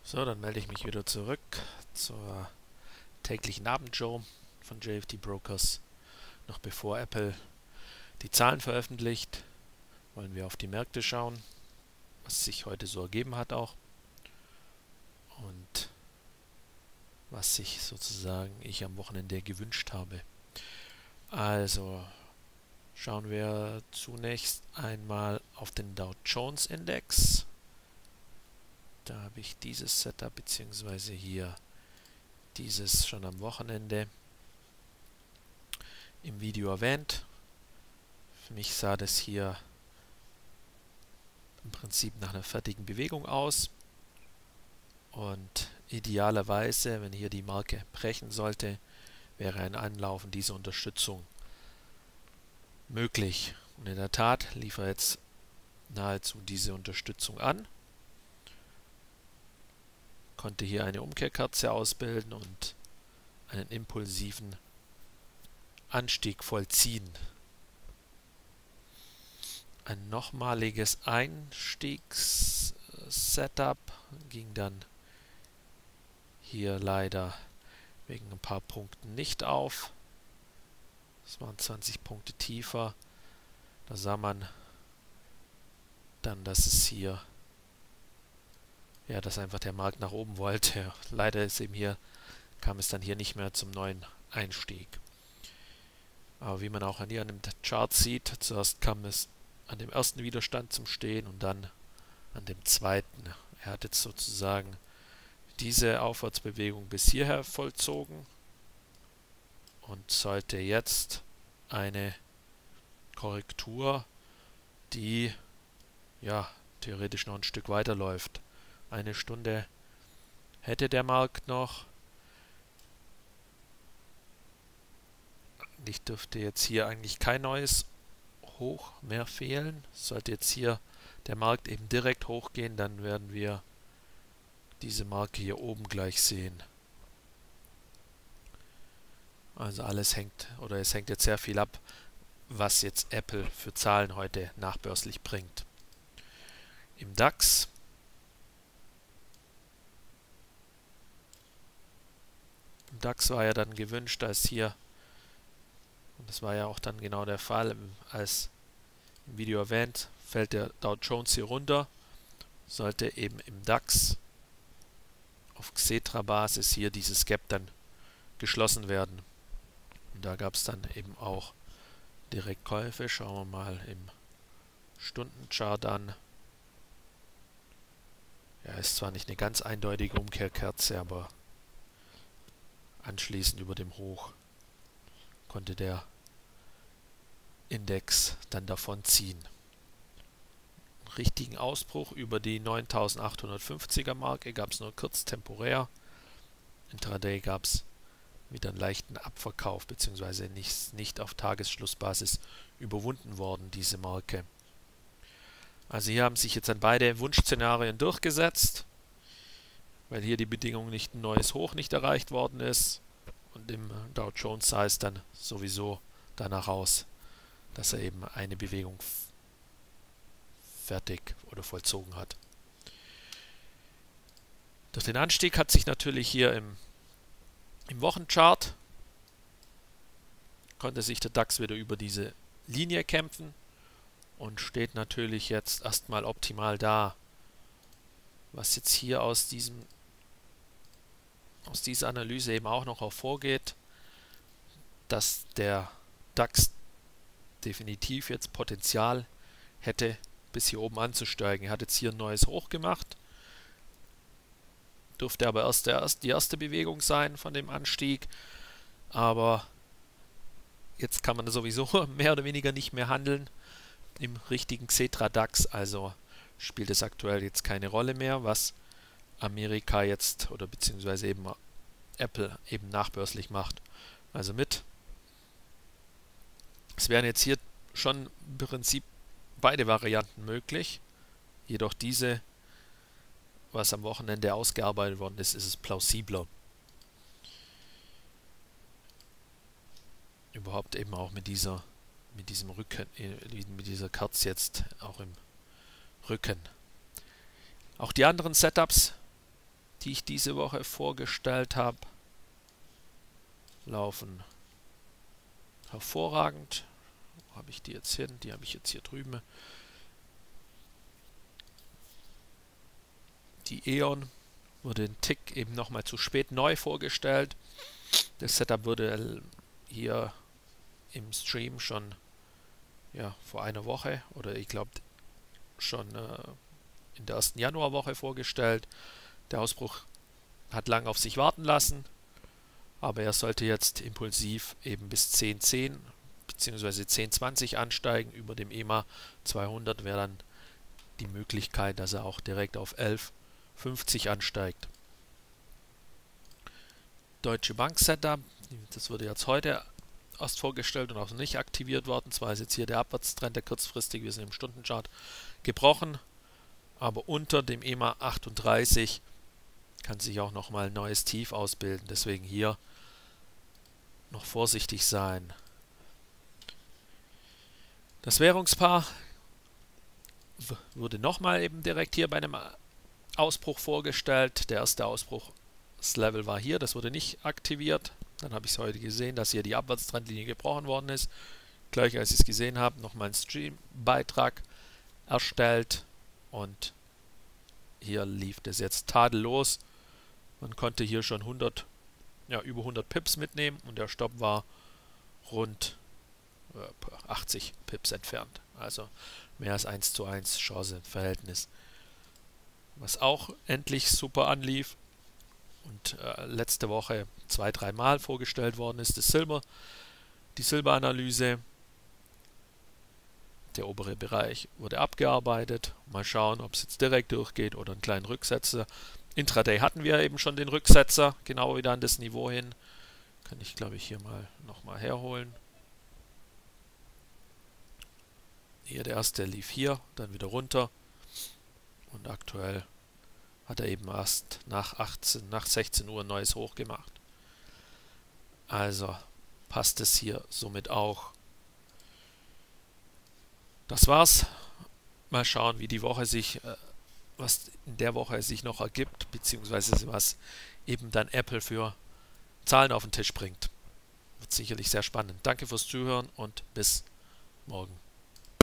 So, dann melde ich mich wieder zurück zur täglichen Abendshow von JFD Brokers. Noch bevor Apple die Zahlen veröffentlicht, wollen wir auf die Märkte schauen, was sich heute so ergeben hat auch und was sich sozusagen ich am Wochenende gewünscht habe. Also schauen wir zunächst einmal auf den Dow Jones Index. Da habe ich dieses Setup bzw. hier dieses schon am Wochenende im Video erwähnt. Für mich sah das hier im Prinzip nach einer fertigen Bewegung aus und idealerweise, wenn hier die Marke brechen sollte, wäre ein Anlaufen dieser Unterstützung möglich. Und in der Tat lief er jetzt nahezu diese Unterstützung an, konnte hier eine Umkehrkerze ausbilden und einen impulsiven Anstieg vollziehen. Ein nochmaliges Einstiegs-Setup ging dann hier leider wegen ein paar Punkten nicht auf. Es waren 20 Punkte tiefer. Da sah man dann, dass es hier, ja, dass einfach der Markt nach oben wollte. Leider ist eben hier, kam es dann hier nicht mehr zum neuen Einstieg. Aber wie man auch hier an dem Chart sieht, zuerst kam es an dem ersten Widerstand zum Stehen und dann an dem zweiten. Er hat jetzt sozusagen diese Aufwärtsbewegung bis hierher vollzogen und sollte jetzt eine Korrektur, die ja theoretisch noch ein Stück weiterläuft. Eine Stunde hätte der Markt noch. Ich dürfte jetzt hier eigentlich kein neues Hoch mehr fehlen. Sollte jetzt hier der Markt eben direkt hochgehen, dann werden wir diese Marke hier oben gleich sehen. Also alles hängt, oder es hängt jetzt sehr viel ab, was jetzt Apple für Zahlen heute nachbörslich bringt. Im DAX war ja dann gewünscht, als hier, und das war ja auch dann genau der Fall, als im Video erwähnt, fällt der Dow Jones hier runter, sollte eben im DAX auf Xetra-Basis hier dieses Gap dann geschlossen werden. Und da gab es dann eben auch direkt Käufe. Schauen wir mal im Stundenchart an. Ja, ist zwar nicht eine ganz eindeutige Umkehrkerze, aber anschließend über dem Hoch konnte der Index dann davon ziehen. Einen richtigen Ausbruch über die 9850er Marke gab es nur kurz temporär. Intraday gab es wieder einen leichten Abverkauf, beziehungsweise nicht auf Tagesschlussbasis überwunden worden, diese Marke. Also hier haben sich jetzt dann beide Wunschszenarien durchgesetzt, weil hier die Bedingung nicht ein neues Hoch nicht erreicht worden ist. Und im Dow Jones sah es dann sowieso danach aus, dass er eben eine Bewegung fertig oder vollzogen hat. Durch den Anstieg hat sich natürlich hier im Wochenchart konnte sich der DAX wieder über diese Linie kämpfen und steht natürlich jetzt erstmal optimal da. Was jetzt hier aus dieser Analyse eben auch noch hervorgeht, dass der DAX definitiv jetzt Potenzial hätte, bis hier oben anzusteigen. Er hat jetzt hier ein neues Hoch gemacht. Dürfte aber erst die erste Bewegung sein von dem Anstieg. Aber jetzt kann man sowieso mehr oder weniger nicht mehr handeln im richtigen Xetra DAX. Also spielt es aktuell jetzt keine Rolle mehr, was Amerika jetzt oder beziehungsweise eben Apple eben nachbörslich macht. Also es wären jetzt hier schon im Prinzip beide Varianten möglich. Jedoch diese, was am Wochenende ausgearbeitet worden ist, ist es plausibler. Überhaupt eben auch mit diesem Rücken, mit dieser Kerze jetzt auch im Rücken. Auch die anderen Setups die ich diese Woche vorgestellt habe, laufen hervorragend. Wo habe ich die jetzt hin? Die habe ich jetzt hier drüben. Die E.ON wurde ein Tick eben nochmal zu spät neu vorgestellt. Das Setup wurde hier im Stream schon vor einer Woche oder ich glaube schon in der ersten Januarwoche vorgestellt. Der Ausbruch hat lange auf sich warten lassen, aber er sollte jetzt impulsiv eben bis 10.10 bzw. 10.20 ansteigen. Über dem EMA 200 wäre dann die Möglichkeit, dass er auch direkt auf 11.50 ansteigt. Deutsche Bank Setup, das wurde jetzt heute erst vorgestellt und auch noch nicht aktiviert worden. Zwar ist jetzt hier der Abwärtstrend, der kurzfristig, wir sind im Stundenchart, gebrochen, aber unter dem EMA 38 kann sich auch nochmal ein neues Tief ausbilden. Deswegen hier noch vorsichtig sein. Das Währungspaar wurde nochmal eben direkt hier bei einem Ausbruch vorgestellt. Der erste Ausbruch, das Level war hier, das wurde nicht aktiviert. Dann habe ich es heute gesehen, dass hier die Abwärtstrendlinie gebrochen worden ist. Gleich als ich es gesehen habe, nochmal einen Stream-Beitrag erstellt und hier lief das jetzt tadellos. Man konnte hier schon über 100 Pips mitnehmen und der Stopp war rund 80 Pips entfernt. Also mehr als 1:1 Chance-Verhältnis. Was auch endlich super anlief und letzte Woche 2-3 Mal vorgestellt worden ist, die Silberanalyse. Der obere Bereich wurde abgearbeitet. Mal schauen, ob es jetzt direkt durchgeht oder einen kleinen Rücksetzer. Intraday hatten wir eben schon den Rücksetzer, genau wieder an das Niveau hin. Kann ich, glaube ich, hier mal nochmal herholen. Hier der erste lief hier, dann wieder runter. Und aktuell hat er eben erst nach 16 Uhr ein neues Hoch gemacht. Also passt es hier somit auch. Das war's. Mal schauen, wie die Woche was in der Woche sich noch ergibt, beziehungsweise was eben dann Apple für Zahlen auf den Tisch bringt. Wird sicherlich sehr spannend. Danke fürs Zuhören und bis morgen.